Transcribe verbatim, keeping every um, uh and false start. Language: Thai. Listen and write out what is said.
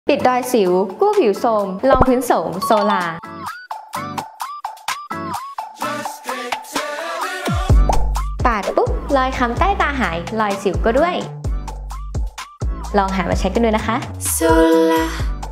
ปิดรอยสิวกู้ผิวโทรมรองพื้นโสมโซลาปาดปุ๊บรอยค้ำใต้ตาหายรอยสิวก็ด้วยลองหามาใช้กันดูนะคะโซลา